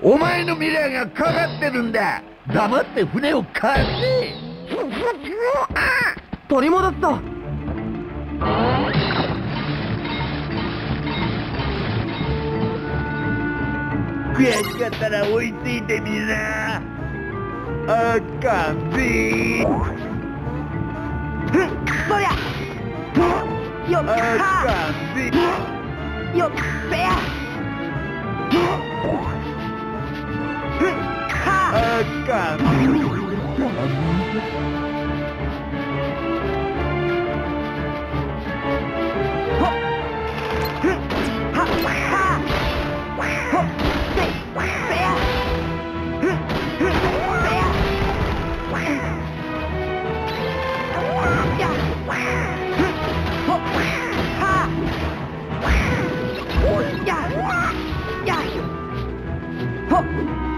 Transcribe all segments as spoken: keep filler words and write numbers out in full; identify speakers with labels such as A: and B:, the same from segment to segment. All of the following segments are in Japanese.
A: お前の未来がかかってるんだ。黙って船を貸せ。
B: 取り戻すぞ。
A: 悔しかったら追いついてみな。あかんぜ。
B: そりゃよっ
A: あ
B: か
A: かんぜ。
B: よっべやは
A: あかんぜ。
B: ほっははほっべべやべややほっはややほっ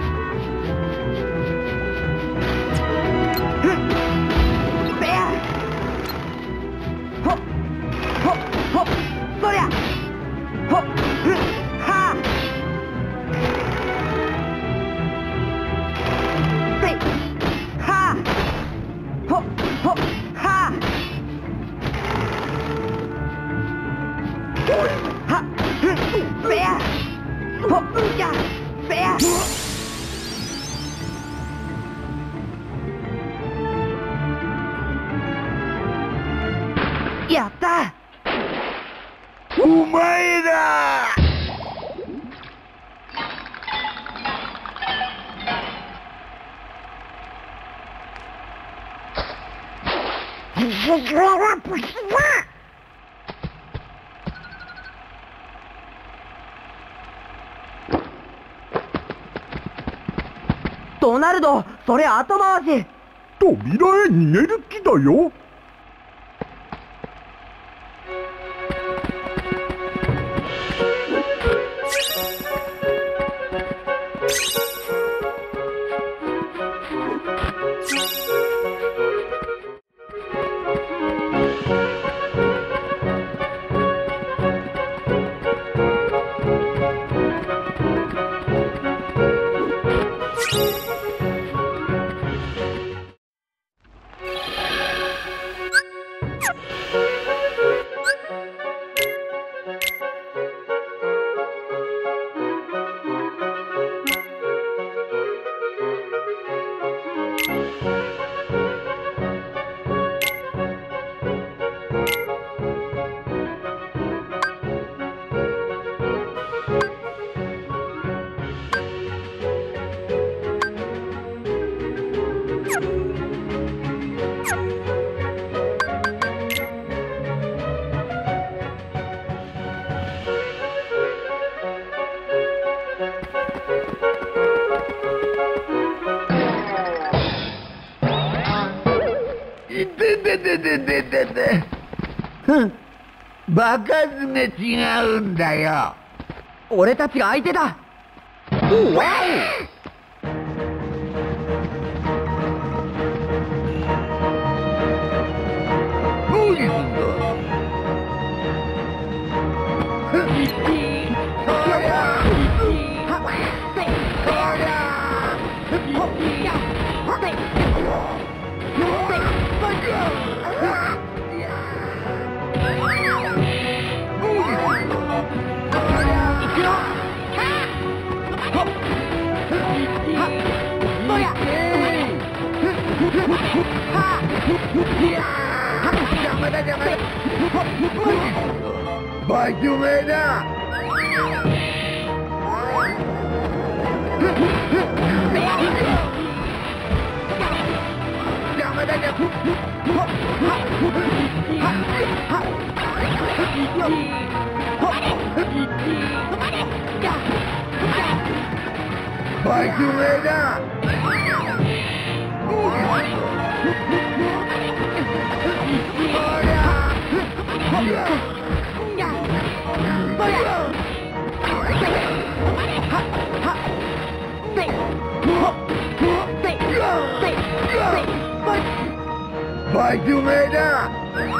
B: べやほっほっほっそりゃほっはべはほっほっははべやほっやべややった
A: お前だ。
B: ドナルド、それ後回し。
C: 扉へ逃げる気だよ。
A: いててててててて。ふん。場数が違うんだよ。
B: 俺たちが相手だ。
A: おわお。何すんだ。ふん。そりゃ。そりゃ。ほっや。ほっ。邪魔だ邪魔だ。バイキュメだ。邪魔だ邪魔。バイキュメだ。バイキュメだ。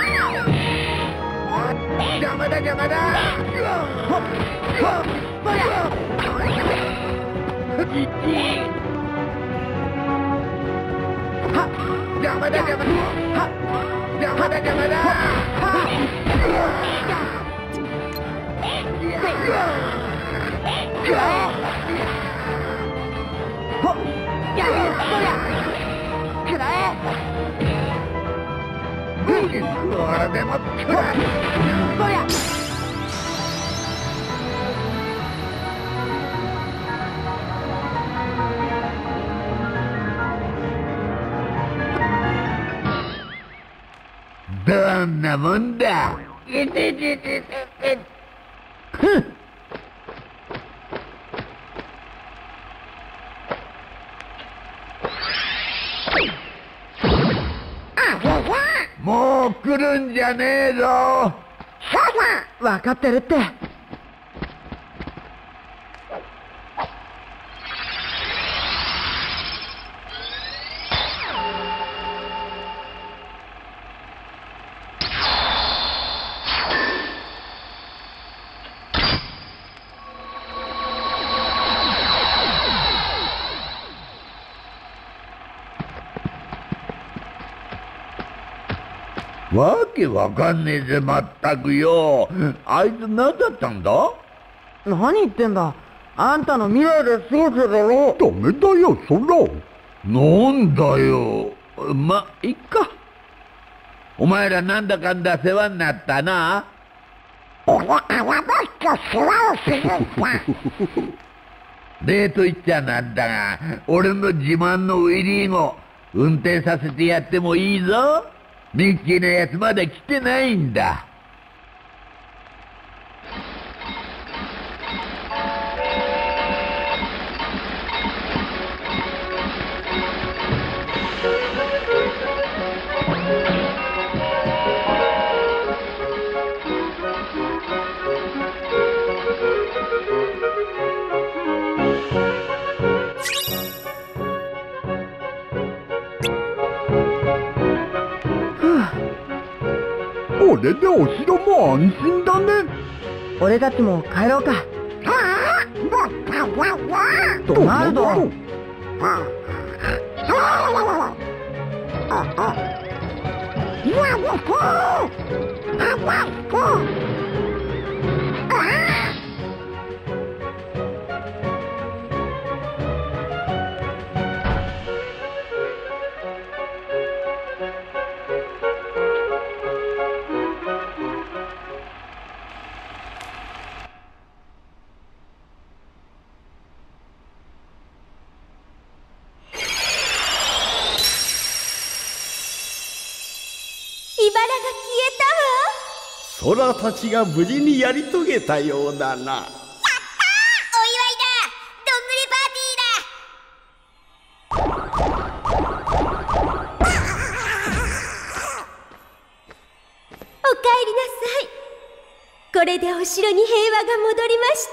A: 邪魔だ邪魔だ。 Jangan dah, jangan dah. Jangan dah, jangan dah.どんなもんだ。もう来るんじゃねえぞ。
B: 分かってるって。
A: わけわかんねえぜ、まったくよ。あいつ何だったんだ？
B: 何言ってんだ。あんたの未来で過ごすだろ。
C: ダメだよ、そら。
A: なんだよ。ま、いっか。お前らなんだかんだ世話になったな。俺はもっと世話をするんだ。例と言っちゃなんだが、俺の自慢のウィリー号、運転させてやってもいいぞ。ミッキーのやつまだ来てないんだ。
C: これでお城も安心だね。
B: 俺たちも帰ろうか。ドナルド。
D: ソラたちが無事にやり遂げたようだな。やったー！お祝いだ！
E: どんぐりパーティーだ！おかえりなさい。これでお城に平和が戻りました。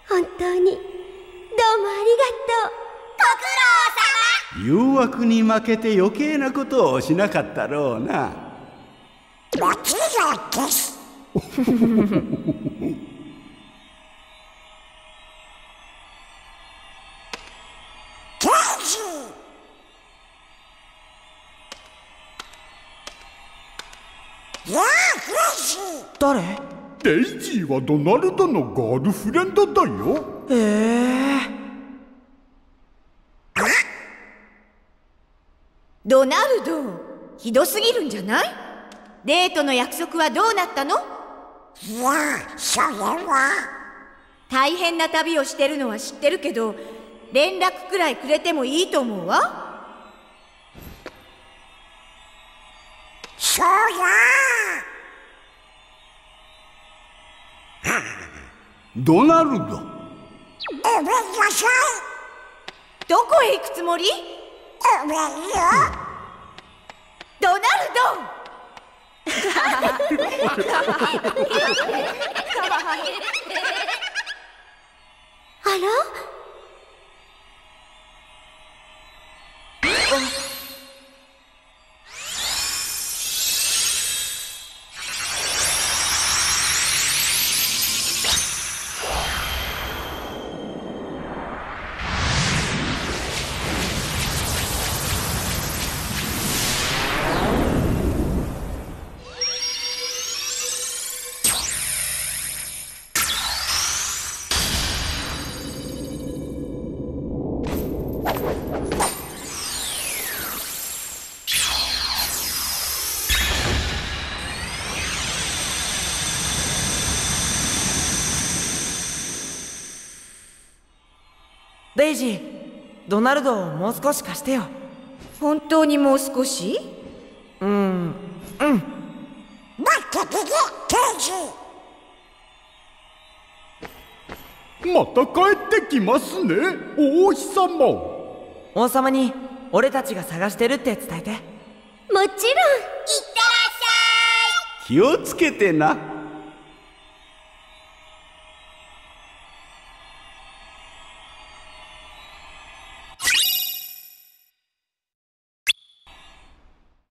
E: 本当にどうもありがとう。ご苦労様。
D: 誘惑に負けて余計なことをしなかったろうな。
E: もちろんです。
B: 誰？
C: デイジーはドナルドのガールフレンドだよ。
B: ええ
E: ー。ドナルド、ひどすぎるんじゃない？デートの約束はどうなったの？いや、それは。大変な旅をしてるのは知ってるけど、連絡くらいくれてもいいと思うわ。そうや。
D: ドナルド。
E: ごめんなさい。どこへ行くつもり？ごめんよ。ドナルド。あら？
B: デイジー、ドナルドをもう少し貸してよ。
E: 本当にもう少し？
B: うーん、うん。
F: 待っててね、デイジー。
C: また帰ってきますね、王妃様。
B: 王様に俺たちが探してるって伝えて。
E: もちろん。いってらっしゃい。
D: 気をつけてな。